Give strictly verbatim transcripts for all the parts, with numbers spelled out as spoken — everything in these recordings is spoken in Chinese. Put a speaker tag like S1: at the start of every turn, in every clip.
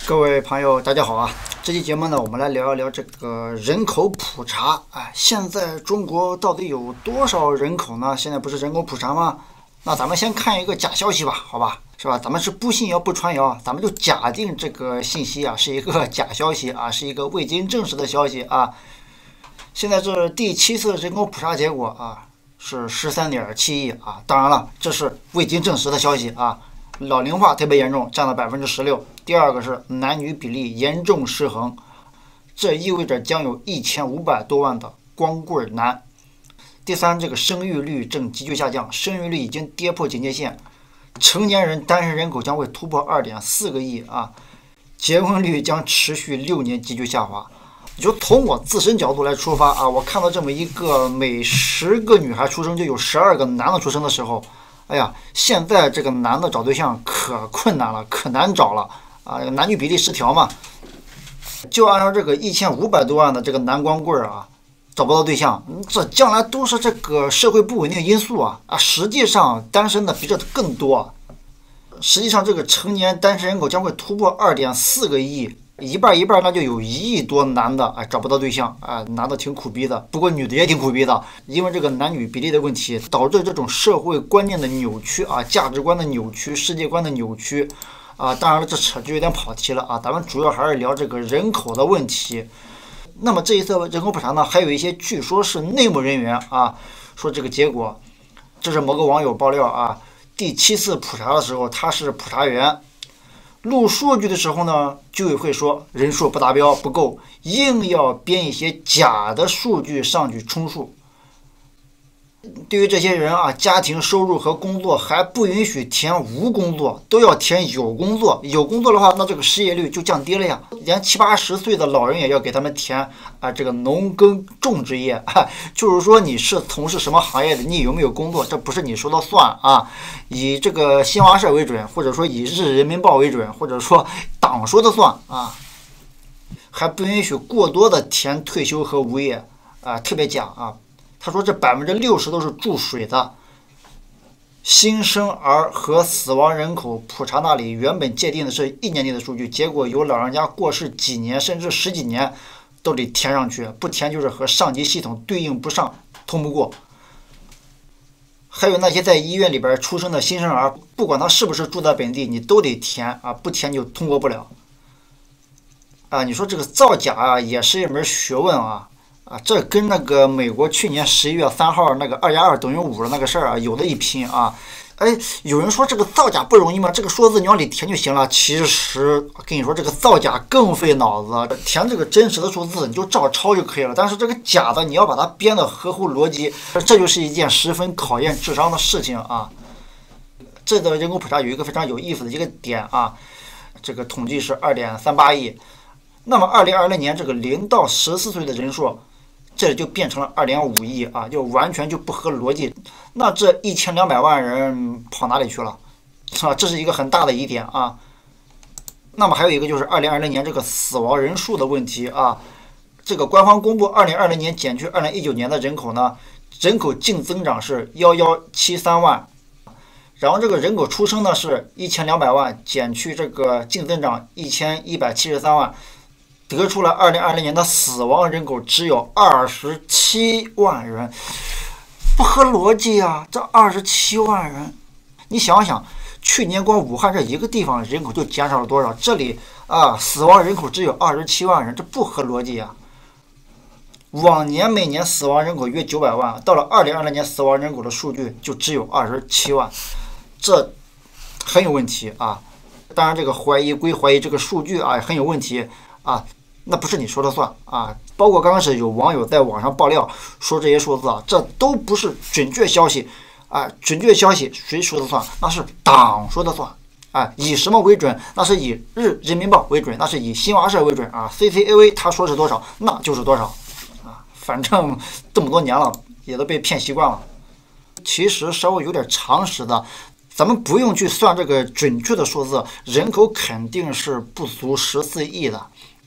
S1: 各位朋友，大家好啊！这期节目呢，我们来聊一聊这个人口普查。哎，现在中国到底有多少人口呢？现在不是人口普查吗？那咱们先看一个假消息吧，好吧，是吧？咱们是不信谣不传谣，咱们就假定这个信息啊是一个假消息啊，是一个未经证实的消息啊。现在这第七次人口普查结果啊是十三点七亿啊，当然了，这是未经证实的消息啊。老龄化特别严重，占了百分之十六。第二个是男女比例严重失衡，这意味着将有一千五百多万的光棍男。第三，这个生育率正急剧下降，生育率已经跌破警戒线，成年人单身人口将会突破二点四个亿啊，结婚率将持续六年急剧下滑。就从我自身角度来出发啊，我看到这么一个每十个女孩出生就有十二个男的出生的时候，哎呀，现在这个男的找对象可困难了，可难找了啊！男女比例失调嘛，就按照这个一千五百多万的这个男光棍啊，找不到对象，这将来都是这个社会不稳定因素啊啊！实际上单身的比这更多，实际上这个成年单身人口将会突破二点四个亿。一半一半，那就有一亿多男的哎找不到对象啊，男的挺苦逼的，不过女的也挺苦逼的，因为这个男女比例的问题，导致这种社会观念的扭曲啊，价值观的扭曲，世界观的扭曲啊。当然了，这扯就有点跑题了啊，咱们主要还是聊这个人口的问题。那么这一次人口普查呢，还有一些据说是内幕人员啊说这个结果，这是某个网友爆料啊，第七次普查的时候他是普查员。录数据的时候呢，居委会说人数不达标不够，硬要编一些假的数据上去充数。对于这些人啊，家庭收入和工作还不允许填无工作，都要填有工作。有工作的话，那这个失业率就降低了呀。连七八十岁的老人也要给他们填啊，这个农耕种植业，啊，就是说你是从事什么行业的，你有没有工作，这不是你说了算啊。以这个新华社为准，或者说以日人民报为准，或者说党说的算啊。还不允许过多的填退休和无业啊，特别假啊。他说这百分之六十都是注水的。新生儿和死亡人口普查那里原本界定的是一年内的数据，结果有老人家过世几年甚至十几年都得填上去，不填就是和上级系统对应不上，通不过。还有那些在医院里边出生的新生儿，不管他是不是住在本地，你都得填啊，不填就通过不了。啊，你说这个造假啊，也是一门学问啊。啊，这跟那个美国去年十一月三号那个二加二等于五的那个事儿啊，有的一拼啊！哎，有人说这个造假不容易吗？这个数字你往里填就行了。其实跟你说，这个造假更费脑子。填这个真实的数字你就照抄就可以了，但是这个假的你要把它编得合乎逻辑，这就是一件十分考验智商的事情啊！这个人口普查有一个非常有意思的一个点啊，这个统计是二点三八亿，那么二零二零年这个零到十四岁的人数。这里就变成了二点五亿啊，就完全就不合逻辑。那这一千两百万人跑哪里去了？啊，这是一个很大的疑点啊。那么还有一个就是二零二零年这个死亡人数的问题啊。这个官方公布二零二零年减去二零一九年的人口呢，人口净增长是一一七三万，然后这个人口出生呢是一千两百万，减去这个净增长一千一百七十三万。得出了二零二零年的死亡人口只有二十七万人，不合逻辑啊！这二十七万人，你想想，去年光武汉这一个地方人口就减少了多少？这里啊，死亡人口只有二十七万人，这不合逻辑啊！往年每年死亡人口约九百万，到了二零二零年死亡人口的数据就只有二十七万，这很有问题啊！当然，这个怀疑归怀疑，这个数据啊很有问题啊。那不是你说了算啊！包括刚开始有网友在网上爆料说这些数字啊，这都不是准确消息啊！准确消息谁说的算？那是党说的算啊！以什么为准？那是以日人民报为准，那是以新华社为准啊 ！C C A V 他说是多少，那就是多少啊！反正这么多年了，也都被骗习惯了。其实稍微有点常识的，咱们不用去算这个准确的数字，人口肯定是不足十四亿的。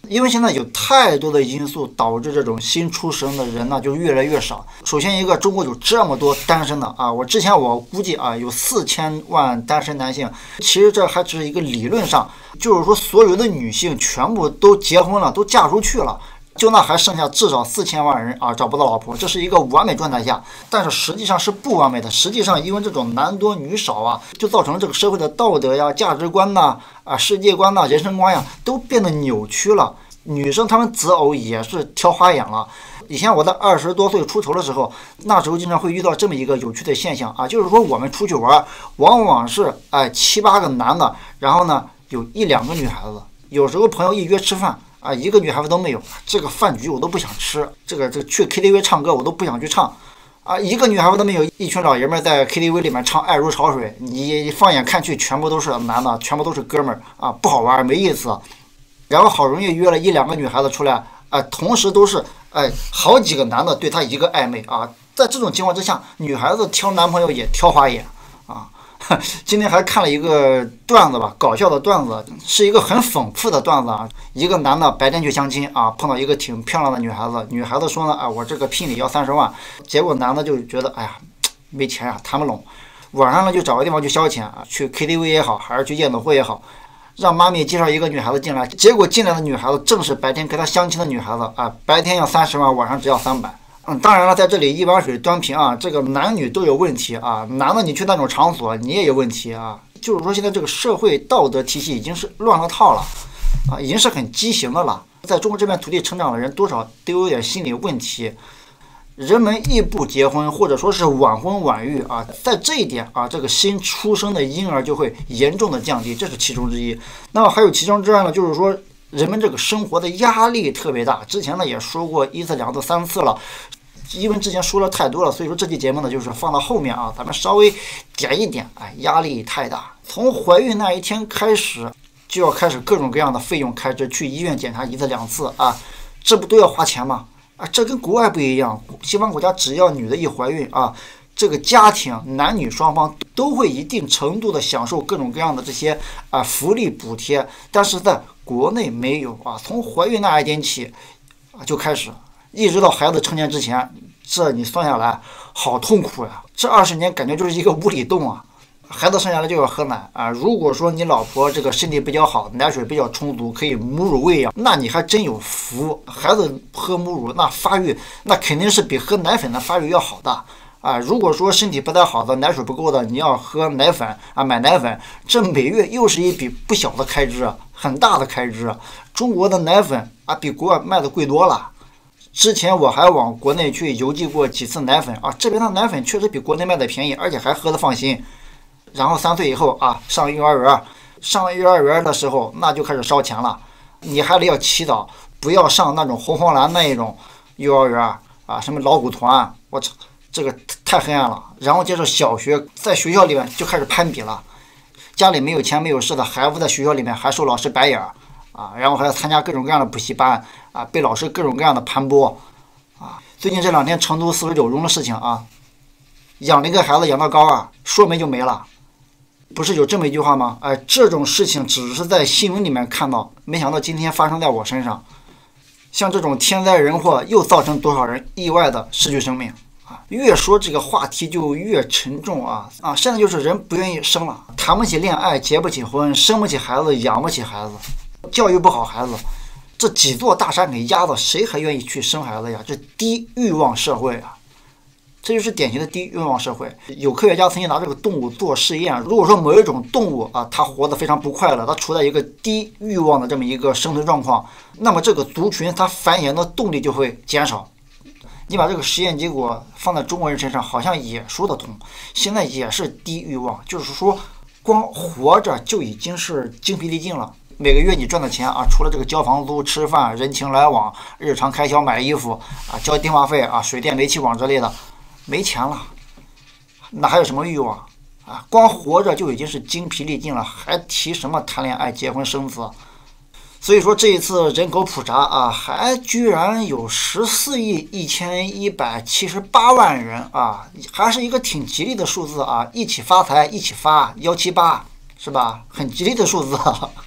S1: 因为现在有太多的因素导致这种新出生的人呢就越来越少。首先一个，中国有这么多单身的啊，我之前我估计啊有四千万单身男性，其实这还只是一个理论上，就是说所有的女性全部都结婚了，都嫁出去了。就那还剩下至少四千万人啊找不到老婆，这是一个完美状态下，但是实际上是不完美的。实际上因为这种男多女少啊，就造成这个社会的道德呀、价值观呐、啊世界观呐、人生观呀都变得扭曲了。女生她们择偶也是挑花眼了。以前我在二十多岁出头的时候，那时候经常会遇到这么一个有趣的现象啊，就是说我们出去玩，往往是哎七八个男的，然后呢有一两个女孩子，有时候朋友一约吃饭。啊，一个女孩子都没有，这个饭局我都不想吃，这个这个去 K T V 唱歌我都不想去唱，啊，一个女孩子都没有，一群老爷们在 K T V 里面唱《爱如潮水》，你放眼看去全部都是男的，全部都是哥们儿啊，不好玩，没意思。然后好容易约了一两个女孩子出来，啊，同时都是哎好几个男的对她一个暧昧啊，在这种情况之下，女孩子挑男朋友也挑花眼啊。今天还看了一个段子吧，搞笑的段子，是一个很讽刺的段子啊。一个男的白天去相亲啊，碰到一个挺漂亮的女孩子，女孩子说呢，啊，我这个聘礼要三十万，结果男的就觉得，哎呀，没钱啊，谈不拢。晚上呢就找个地方去消遣啊，去 K T V 也好，还是去夜总会也好，让妈咪介绍一个女孩子进来，结果进来的女孩子正是白天跟他相亲的女孩子啊，白天要三十万，晚上只要三百。嗯，当然了，在这里一碗水端平啊，这个男女都有问题啊。男的你去那种场所，你也有问题啊。就是说，现在这个社会道德体系已经是乱了套了，啊，已经是很畸形的了。在中国这片土地成长的人，多少都有点心理问题。人们易不结婚，或者说是晚婚晚育啊，在这一点啊，这个新出生的婴儿就会严重的降低，这是其中之一。那么还有其中之二呢，就是说。人们这个生活的压力特别大，之前呢也说过一次、两次、三次了，因为之前说了太多了，所以说这期节目呢就是放到后面啊，咱们稍微点一点，哎，压力太大。从怀孕那一天开始，就要开始各种各样的费用开支，去医院检查一次两次啊，这不都要花钱吗？啊，这跟国外不一样，西方国家只要女的一怀孕啊，这个家庭男女双方都会一定程度的享受各种各样的这些啊福利补贴，但是在国内没有啊，从怀孕那一天起啊就开始，一直到孩子成年之前，这你算下来好痛苦呀！这二十年感觉就是一个无底洞啊！孩子生下来就要喝奶啊，如果说你老婆这个身体比较好，奶水比较充足，可以母乳喂养，那你还真有福。孩子喝母乳那发育那肯定是比喝奶粉的发育要好的。啊，如果说身体不太好的，奶水不够的，你要喝奶粉啊，买奶粉，这每月又是一笔不小的开支，很大的开支。中国的奶粉啊，比国外卖的贵多了。之前我还往国内去邮寄过几次奶粉啊，这边的奶粉确实比国内卖的便宜，而且还喝的放心。然后三岁以后啊，上幼儿园，上幼儿园的时候那就开始烧钱了，你还得要祈祷，不要上那种红黄蓝那一种幼儿园啊，什么老虎团，我操！这个太黑暗了，然后接着小学，在学校里面就开始攀比了，家里没有钱没有事的孩子在学校里面还受老师白眼啊，然后还要参加各种各样的补习班啊，被老师各种各样的盘剥啊。最近这两天成都四十九中的事情啊，养了一个孩子养到高二，说没就没了，不是有这么一句话吗？哎，这种事情只是在新闻里面看到，没想到今天发生在我身上。像这种天灾人祸，又造成多少人意外的失去生命？越说这个话题就越沉重啊啊！现在就是人不愿意生了，谈不起恋爱，结不起婚，生不起孩子，养不起孩子，教育不好孩子，这几座大山给压的，谁还愿意去生孩子呀？这低欲望社会啊，这就是典型的低欲望社会。有科学家曾经拿这个动物做试验，如果说某一种动物啊，它活得非常不快乐，它处在一个低欲望的这么一个生存状况，那么这个族群它繁衍的动力就会减少。你把这个实验结果放在中国人身上，好像也说得通。现在也是低欲望，就是说光活着就已经是精疲力尽了。每个月你赚的钱啊，除了这个交房租、吃饭、人情来往、日常开销、买衣服啊、交电话费啊、水电煤气网之类的，没钱了，那还有什么欲望啊？光活着就已经是精疲力尽了，还提什么谈恋爱、结婚、生子？所以说这一次人口普查啊，还居然有十四亿一千一百七十八万人啊，还是一个挺吉利的数字啊！一起发财，一起发幺七八，是吧？很吉利的数字啊。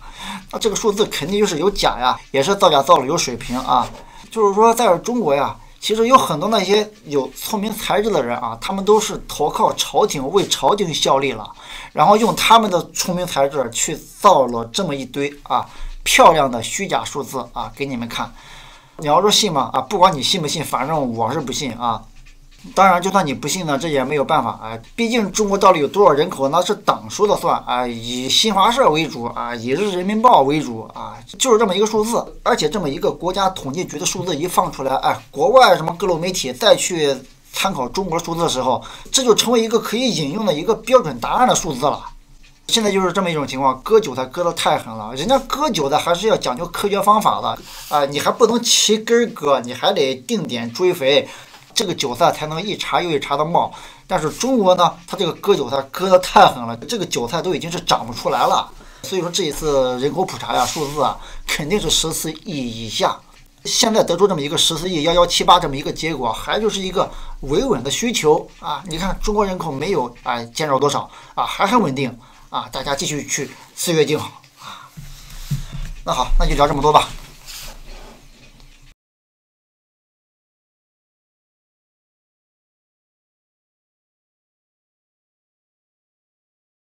S1: 那这个数字肯定就是有假呀，也是造假造的有水平啊。就是说，在中国呀，其实有很多那些有聪明才智的人啊，他们都是投靠朝廷，为朝廷效力了，然后用他们的聪明才智去造了这么一堆啊漂亮的虚假数字啊给你们看。你要说信吗？啊，不管你信不信，反正我是不信啊。当然，就算你不信呢，这也没有办法啊。毕竟中国到底有多少人口，那是党说了算啊，以新华社为主啊，以日人民报为主啊，就是这么一个数字。而且这么一个国家统计局的数字一放出来，哎，国外什么各路媒体再去参考中国数字的时候，这就成为一个可以引用的一个标准答案的数字了。现在就是这么一种情况，割韭菜割得太狠了。人家割韭菜还是要讲究科学方法的啊、呃，你还不能齐根割，你还得定点追肥。这个韭菜才能一茬又一茬的冒，但是中国呢，它这个割韭菜割得太狠了，这个韭菜都已经是长不出来了。所以说这一次人口普查呀，数字啊，肯定是十四亿以下。现在得出这么一个十四亿幺幺七八这么一个结果，还就是一个维稳的需求啊。你看中国人口没有啊减少多少啊，还很稳定啊，大家继续去岁月静好啊。那好，那就聊这么多吧。